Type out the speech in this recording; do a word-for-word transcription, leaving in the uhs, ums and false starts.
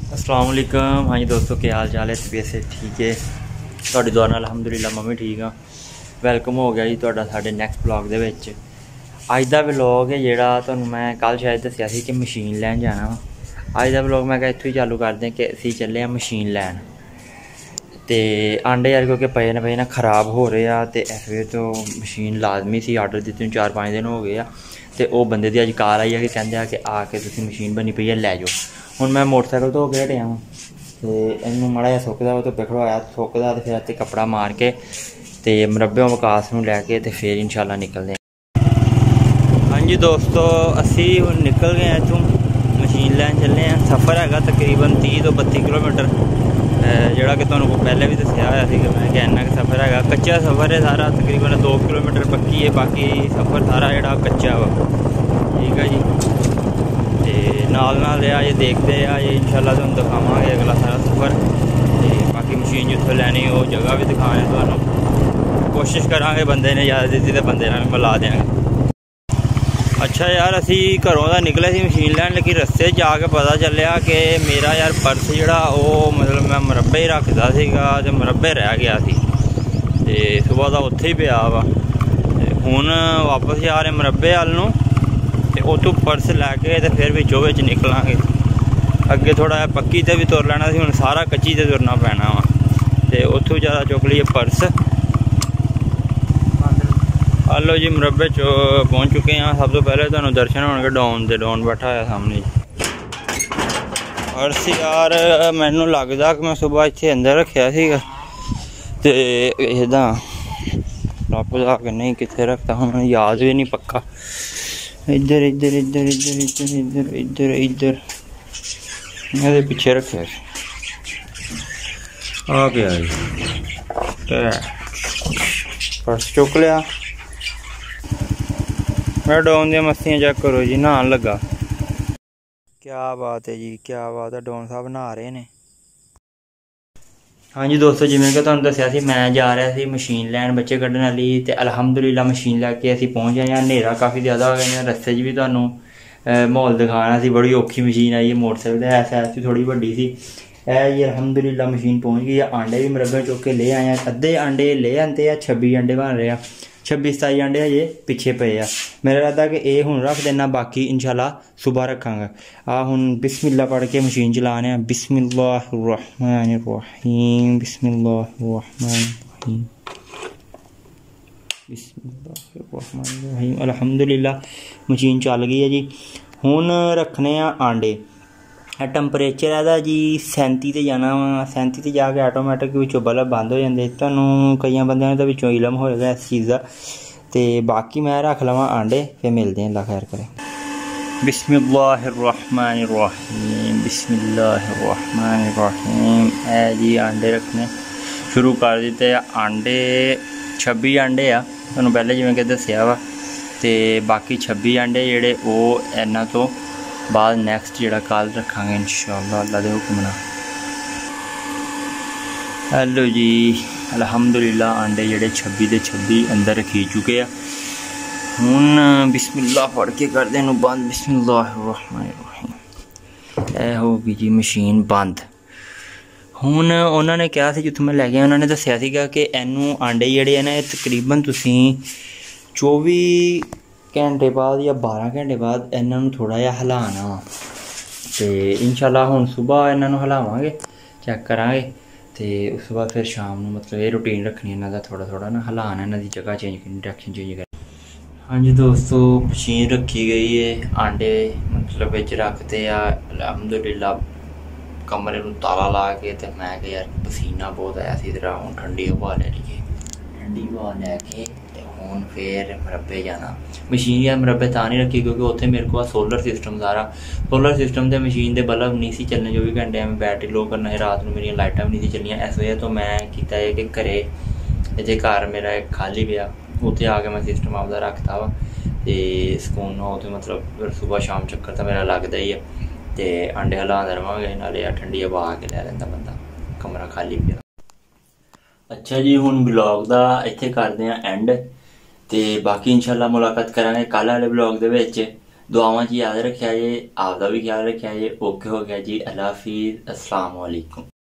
अस्सलाम वालेकुम। हाँ जी दोस्तों, क्या हाल चाल है? तबीयत से ठीक है? ਤੁਹਾਡੀ ਦੁਆ ਨਾਲ ਅਲਹਮਦੁਲਿਲਾ ਮੈਂ ਵੀ ਠੀਕ ਹਾਂ। ਵੈਲਕਮ ਹੋ ਗਿਆ ਜੀ ਤੁਹਾਡਾ ਸਾਡੇ ਨੈਕਸਟ ਵਲੌਗ ਦੇ ਵਿੱਚ। ਅੱਜ ਦਾ ਵਲੌਗ ਹੈ ਜਿਹੜਾ ਤੁਹਾਨੂੰ ਮੈਂ ਕੱਲ੍ਹ ਸ਼ਾਇਦ ਦੱਸਿਆ ਸੀ ਕਿ ਮਸ਼ੀਨ ਲੈਣ ਜਾਣਾ ਵਾ। ਅੱਜ ਦਾ ਵਲੌਗ ਮੈਂ ਕਿਹਾ ਇੱਥੋਂ ਹੀ ਚਾਲੂ ਕਰਦੇ ਕਿ ਅਸੀਂ ਚੱਲੇ ਹਾਂ ਮਸ਼ੀਨ ਲੈਣ। ਅਤੇ ਆਂਡੇ ਯਾਰ ਕਿਉਂਕਿ ਪਏ ਨੇ ਪਏ ਨਾ ਖਰਾਬ ਹੋ ਰਹੇ ਆ, ਅਤੇ ਇਸ ਵੇਲੇ ਤੋਂ ਮਸ਼ੀਨ ਲਾਜ਼ਮੀ ਸੀ। ਆਰਡਰ ਦਿੱਤੇ ਨੂੰ ਚਾਰ ਪੰਜ ਦਿਨ ਹੋ ਗਏ ਆ, ਅਤੇ ਉਹ ਬੰਦੇ ਦੀ ਅੱਜ ਕਾਲ ਆਈ ਆ ਕਿ ਕਹਿੰਦੇ ਆ ਕਿ ਆ ਕੇ ਤੁਸੀਂ ਮਸ਼ੀਨ ਬਣੀ ਪਈ ਹੈ ਲੈ ਜਾਓ। ਹੁਣ ਮੈਂ ਮੋਟਰਸਾਈਕਲ ਤੋਂ ਹੋ ਕੇ ਹਟਿਆ ਵਾਂ ਅਤੇ ਇਹਨੂੰ ਮਾੜਾ ਜਿਹਾ ਸੁੱਕਦਾ ਉਹ ਧੁੱਪੇ ਖੜਵਾਇਆ, ਸੁੱਕਦਾ ਅਤੇ ਫਿਰ ਇੱਥੇ ਕੱਪੜਾ ਮਾਰ ਕੇ ਅਤੇ ਮੁਰੱਬੇ ਵਿਕਾਸ ਨੂੰ ਲੈ ਕੇ ਅਤੇ ਫਿਰ ਇਨਸ਼ਾਅੱਲਾ ਨਿਕਲਦੇ ਹਾਂ। ਹਾਂਜੀ ਦੋਸਤੋ, ਅਸੀਂ ਹੁਣ ਨਿਕਲ ਗਏ ਹਾਂ ਇੱਥੋਂ, ਮਸ਼ੀਨ ਲੈਣ ਚੱਲੇ ਹਾਂ। ਸਫ਼ਰ ਹੈਗਾ ਤਕਰੀਬਨ ਤੀਹ ਤੋਂ ਬੱਤੀ ਕਿਲੋਮੀਟਰ, ਜਿਹੜਾ ਕਿ ਤੁਹਾਨੂੰ ਪਹਿਲੇ ਵੀ ਦੱਸਿਆ ਹੋਇਆ ਸੀ ਕਿ ਮੈਂ ਕਿ ਇੰਨਾ ਕੁ ਸਫ਼ਰ ਹੈਗਾ। ਕੱਚਾ ਸਫ਼ਰ ਹੈ ਸਾਰਾ, ਤਕਰੀਬਨ ਦੋ ਕਿਲੋਮੀਟਰ ਪੱਕੀ ਹੈ, ਬਾਕੀ ਸਫ਼ਰ ਸਾਰਾ ਜਿਹੜਾ ਕੱਚਾ ਵਾ। ਠੀਕ ਹੈ ਜੀ, ਅਤੇ ਨਾਲ ਨਾਲ ਆ ਜੇ ਦੇਖਦੇ ਆ ਜੇ ਇਨਸ਼ਾਅੱਲਾ ਤੁਹਾਨੂੰ ਦਿਖਾਵਾਂਗੇ ਅਗਲਾ ਸਾਰਾ ਸਫ਼ਰ। ਅਤੇ ਬਾਕੀ ਮਸ਼ੀਨ ਜਿੱਥੋਂ ਲੈਣੀ ਉਹ ਜਗ੍ਹਾ ਵੀ ਦਿਖਾਉਣੀ ਤੁਹਾਨੂੰ ਕੋਸ਼ਿਸ਼ ਕਰਾਂਗੇ। ਬੰਦੇ ਨੇ ਇਜਾਜ਼ਤ ਦਿੱਤੀ ਤਾਂ ਬੰਦੇ ਨਾਲ ਮਿਲਾ ਦਿਆਂਗੇ। ਅੱਛਾ ਯਾਰ, ਅਸੀਂ ਘਰੋਂ ਦਾ ਨਿਕਲੇ ਸੀ ਮਸ਼ੀਨ ਲੈਣ, ਲੇਕਿਨ ਰਸਤੇ 'ਚ ਜਾ ਕੇ ਪਤਾ ਚੱਲਿਆ ਕਿ ਮੇਰਾ ਯਾਰ ਪਰਸ ਜਿਹੜਾ ਉਹ ਮਤਲਬ ਮੈਂ ਮੁਰੱਬੇ ਹੀ ਰੱਖਦਾ ਸੀਗਾ ਅਤੇ ਮੁਰੱਬੇ ਰਹਿ ਗਿਆ ਸੀ, ਅਤੇ ਸੁਬਾਹ ਦਾ ਉੱਥੇ ਹੀ ਪਿਆ ਵਾ। ਅਤੇ ਹੁਣ ਵਾਪਸ ਜਾ ਰਹੇ ਮੁਰੱਬੇ ਵੱਲ ਨੂੰ, ਅਤੇ ਉੱਥੋਂ ਪਰਸ ਲੈ ਕੇ ਅਤੇ ਫਿਰ ਵਿੱਚੋਂ ਵਿੱਚ ਨਿਕਲਾਂਗੇ। ਅੱਗੇ ਥੋੜ੍ਹਾ ਜਿਹਾ ਪੱਕੀ 'ਤੇ ਵੀ ਤੁਰ ਲੈਣਾ ਸੀ, ਹੁਣ ਸਾਰਾ ਕੱਚੀ 'ਤੇ ਤੁਰਨਾ ਪੈਣਾ ਵਾ। ਅਤੇ ਉੱਥੋਂ ਜ਼ਿਆਦਾ ਚੁੱਕ ਲਈਏ ਪਰਸ। ਹਲੋ ਜੀ, ਮੁਰੱਬੇ 'ਚ ਪਹੁੰਚ ਚੁੱਕੇ ਹਾਂ। ਸਭ ਤੋਂ ਪਹਿਲੇ ਤੁਹਾਨੂੰ ਦਰਸ਼ਨ ਹੋਣਗੇ ਡਾਊਨ ਦੇ। ਡਾਊਨ ਬੈਠਾ ਹੋਇਆ ਸਾਹਮਣੇ। ਪਰਸ ਯਾਰ ਮੈਨੂੰ ਲੱਗਦਾ ਕਿ ਮੈਂ ਸੁਬਾਹ ਇੱਥੇ ਅੰਦਰ ਰੱਖਿਆ ਸੀਗਾ, ਅਤੇ ਇੱਦਾਂ ਲੱਭ ਜਾ ਕੇ ਨਹੀਂ ਕਿੱਥੇ ਰੱਖਤਾ, ਹੁਣ ਮੈਨੂੰ ਯਾਦ ਵੀ ਨਹੀਂ ਪੱਕਾ। ਇੱਧਰ ਇੱਧਰ ਇੱਧਰ ਇੱਧਰ ਇੱਧਰ ਇੱਧਰ ਇੱਧਰ ਇੱਧਰ ਇਹਦੇ ਪਿੱਛੇ ਰੱਖਿਆ ਸੀ। ਆ ਗਿਆ ਜੀ, ਪਰਸ ਚੁੱਕ ਲਿਆ। ਮੈਂ ਡਾਊਨ ਦੀਆਂ ਮਸਤੀਆਂ ਚੈੱਕ ਕਰੋ ਜੀ, ਨਹਾਉਣ ਲੱਗਾ। ਕਿਆ ਬਾਤ ਹੈ ਜੀ, ਕਿਆ ਬਾਤ ਹੈ, ਡਾਊਨ ਸਾਹਿਬ ਨਹਾ ਰਹੇ ਨੇ। ਹਾਂਜੀ ਦੋਸਤੋ, ਜਿਵੇਂ ਕਿ ਤੁਹਾਨੂੰ ਦੱਸਿਆ ਸੀ ਮੈਂ ਜਾ ਰਿਹਾ ਸੀ ਮਸ਼ੀਨ ਲੈਣ ਬੱਚੇ ਕੱਢਣ ਵਾਲੀ, ਅਤੇ ਅਲਹਮਦੁਲਿਲਾ ਮਸ਼ੀਨ ਲੈ ਕੇ ਅਸੀਂ ਪਹੁੰਚ ਗਏ ਹਾਂ। ਹਨੇਰਾ ਕਾਫੀ ਜ਼ਿਆਦਾ ਹੋ ਗਿਆ, ਰਸਤੇ 'ਚ ਵੀ ਤੁਹਾਨੂੰ ਮਾਹੌਲ ਦਿਖਾਉਣਾ ਸੀ। ਬੜੀ ਔਖੀ ਮਸ਼ੀਨ ਆਈ ਹੈ, ਮੋਟਰਸਾਈਕਲ ਹੈ ਸਾਈਜ਼ 'ਚ ਥੋੜ੍ਹੀ ਵੱਡੀ ਸੀ। ਇਹ ਜੀ ਅਲਹਮਦੁਲਿਲਾ ਮਸ਼ੀਨ ਪਹੁੰਚ ਗਈ ਆ। ਆਂਡੇ ਵੀ ਮੁਰੱਬੇ ਚੁੱਕ ਕੇ ਲੈ ਆਏ ਆ, ਅੱਧੇ ਆਂਡੇ ਲੈ ਆਂਦੇ ਆ, ਛੱਬੀ ਆਂਡੇ ਬਣ ਰਹੇ ਆ। ਛੱਬੀ ਸਤਾਈ ਆਂਡੇ ਹਜੇ ਪਿੱਛੇ ਪਏ ਆ। ਮੇਰਾ ਇਰਾਦਾ ਕਿ ਇਹ ਹੁਣ ਰੱਖ ਦੇਣਾ, ਬਾਕੀ ਇਨਸ਼ਾਅੱਲਾ ਸੁਬਾਹ ਰੱਖਾਂਗਾ। ਆ ਹੁਣ ਬਿਸਮਿल्ला ਪੜ੍ਹ ਕੇ ਮਸ਼ੀਨ ਚਲਾਉਣੇ ਆ। ਬਿਸਮਿल्लाहिर्रहमानिर्रहीम, बिस्मिल्लाहिर्रहमानिर्रहीम, बिस्मिल्लाहिर्रहमानिर्रहीम। अल्हम्दुलिल्लाह मशीन चल गई है जी। ਹੁਣ ਰੱਖਣੇ ਆ ਆਂਡੇ। ਟੈਂਪਰੇਚਰ ਇਹਦਾ ਜੀ ਸੈਂਤੀ 'ਤੇ ਜਾਣਾ ਵਾ। ਸੈਂਤੀ 'ਤੇ ਜਾ ਕੇ ਆਟੋਮੈਟਿਕ ਵਿੱਚੋਂ ਬਲਬ ਬੰਦ ਹੋ ਜਾਂਦੇ। ਤੁਹਾਨੂੰ ਕਈਆਂ ਬੰਦਿਆਂ ਨੂੰ ਤਾਂ ਵਿੱਚੋਂ ਇਲਮ ਹੋਏਗਾ ਇਸ ਚੀਜ਼ ਦਾ। ਅਤੇ ਬਾਕੀ ਮੈਂ ਰੱਖ ਲਵਾਂ ਆਂਡੇ, ਫਿਰ ਮਿਲਦੇ ਹਾਂ। ਅੱਲਾ ਖੈਰ ਕਰੇ। ਬਿਸਮਿल्लाहिर्रहमानिर्रहीम, बिस्मिल्लाहिर्रहमानिर्रहीम। ਇਹ ਜੀ ਆਂਡੇ ਰੱਖਣੇ ਸ਼ੁਰੂ ਕਰ ਦਿੱਤੇ ਆ। ਆਂਡੇ ਛੱਬੀ ਆਂਡੇ ਆ, ਤੁਹਾਨੂੰ ਪਹਿਲੇ ਜਿਵੇਂ ਕਿ ਦੱਸਿਆ ਵਾ। ਅਤੇ ਬਾਕੀ ਛੱਬੀ ਆਂਡੇ ਜਿਹੜੇ ਉਹ ਇਹਨਾਂ ਤੋਂ ਬਾਅਦ ਨੈਕਸਟ ਜਿਹੜਾ ਕੱਲ੍ਹ ਰੱਖਾਂਗੇ ਇਨਸ਼ਾਅੱਲਾ ਅੱਲਾ ਦੇ ਹੁਕਮ ਨਾਲ। ਹੈਲੋ ਜੀ, ਅਲਹਮਦੁਲਿਲਾ ਆਂਡੇ ਜਿਹੜੇ ਛੱਬੀ ਦੇ ਛੱਬੀ ਅੰਦਰ ਰੱਖੀ ਚੁੱਕੇ ਆ। ਹੁਣ ਬਿਸਮਿल्ला ਪੜ੍ਹ ਕੇ ਕਰਦੇ ਇਹਨੂੰ ਬੰਦ। ਬਿਸਮਿल्लाहिर्रहमानिर्रहीम। ਇਹ ਹੋ ਗਈ ਜੀ ਮਸ਼ੀਨ ਬੰਦ। ਹੁਣ ਉਹਨਾਂ ਨੇ ਕਿਹਾ ਸੀ, ਜਿੱਥੋਂ ਮੈਂ ਲੈ ਗਿਆ ਉਹਨਾਂ ਨੇ ਦੱਸਿਆ ਸੀਗਾ ਕਿ ਇਹਨੂੰ ਆਂਡੇ ਜਿਹੜੇ ਆ ਨਾ ਇਹ ਤਕਰੀਬਨ ਤੁਸੀਂ ਚੌਵੀ ਘੰਟੇ ਬਾਅਦ ਜਾਂ ਬਾਰਾਂ ਘੰਟੇ ਬਾਅਦ ਇਹਨਾਂ ਨੂੰ ਥੋੜ੍ਹਾ ਜਿਹਾ ਹਿਲਾਉਣਾ ਵਾ। ਅਤੇ ਇਨਸ਼ਾਅੱਲਾ ਹੁਣ ਸੁਬਾਹ ਇਹਨਾਂ ਨੂੰ ਹਿਲਾਵਾਂਗੇ, ਚੈੱਕ ਕਰਾਂਗੇ, ਅਤੇ ਉਸ ਤੋਂ ਬਾਅਦ ਫਿਰ ਸ਼ਾਮ ਨੂੰ ਮਤਲਬ ਇਹ ਰੂਟੀਨ ਰੱਖਣੀ ਇਹਨਾਂ ਦਾ, ਥੋੜ੍ਹਾ ਥੋੜ੍ਹਾ ਨਾ ਹਿਲਾਉਣਾ, ਇਹਨਾਂ ਦੀ ਜਗ੍ਹਾ ਚੇਂਜ ਕਰਨੀ, ਡਾਇਰੈਕਸ਼ਨ ਚੇਂਜ ਕਰਨੀ। ਹਾਂਜੀ ਦੋਸਤੋ, ਮਸ਼ੀਨ ਰੱਖੀ ਗਈ ਹੈ। ਆਂਡੇ ਮਤਲਬ ਵਿੱਚ ਰੱਖਦੇ ਆ ਅਲਹਮਦੁਲਿਲਾ ਕਮਰੇ ਨੂੰ ਤਾਲਾ ਲਾ ਕੇ। ਅਤੇ ਮੈਂ ਕਿਹਾ ਯਾਰ ਪਸੀਨਾ ਬਹੁਤ ਆਇਆ ਸੀ, ਜਰਾ ਹੁਣ ਠੰਡੀ ਹਵਾ ਲੈ ਲਈਏ। ਠੰਡੀ ਹਵਾ ਲੈ ਕੇ ਅਤੇ ਹੁਣ ਫਿਰ ਮੁਰੱਬੇ ਜਾਣਾ। ਮਸ਼ੀਨ ਯਾਰ ਮੁਰੱਬੇ ਤਾਂ ਨਹੀਂ ਰੱਖੀ ਕਿਉਂਕਿ ਉੱਥੇ ਮੇਰੇ ਕੋਲ ਸੋਲਰ ਸਿਸਟਮ ਸਾਰਾ ਸੋਲਰ ਸਿਸਟਮ ਦੇ ਮਸ਼ੀਨ ਦੇ ਬਲਬ ਨਹੀਂ ਸੀ ਚੱਲਣੇ ਚੌਵੀ ਘੰਟੇ। ਐਵੇਂ ਬੈਟਰੀ ਲੋ ਕਰਨਾ ਹੈ, ਰਾਤ ਨੂੰ ਮੇਰੀਆਂ ਲਾਈਟਾਂ ਵੀ ਨਹੀਂ ਸੀ ਚੱਲੀਆਂ। ਇਸ ਵਜ੍ਹਾ ਤੋਂ ਮੈਂ ਕੀਤਾ ਹੈ ਕਿ ਘਰੇ ਜੇ ਘਰ ਮੇਰਾ ਇੱਕ ਖਾਲੀ ਪਿਆ ਉੱਥੇ ਆ ਕੇ ਮੈਂ ਸਿਸਟਮ ਆਪਦਾ ਰੱਖਤਾ ਵਾ। ਅਤੇ ਸਕੂਨ ਨਾਲ ਉੱਥੇ ਮਤਲਬ ਸੁਬਾਹ ਸ਼ਾਮ ਚੱਕਰ ਤਾਂ ਮੇਰਾ ਲੱਗਦਾ ਹੀ ਆ। ਅਤੇ ਆਂਡੇ ਹਿਲਾਉਂਦੇ ਰਹਾਂਗੇ, ਨਾਲੇ ਆ ਠੰਡੀ ਹਵਾ ਆ ਕੇ ਲੈ ਲੈਂਦਾ ਬੰਦਾ, ਕਮਰਾ ਖਾਲੀ ਪਿਆ। ਅੱਛਾ ਜੀ, ਹੁਣ ਵਲੌਗ ਦਾ ਇੱਥੇ ਕਰਦੇ ਹਾਂ ਐਂਡ। ਅਤੇ ਬਾਕੀ ਇਨਸ਼ਾਅੱਲਾ ਮੁਲਾਕਾਤ ਕਰਾਂਗੇ ਕੱਲ੍ਹ ਵਾਲੇ ਵਲੌਗ ਦੇ ਵਿੱਚ। दुआवां च याद रखेआ जे, आपदा भी ख्याल रखेआ जे। ओके हो गया जी, अल्लाह हाफिज़, अस्सलाम वालेकुम।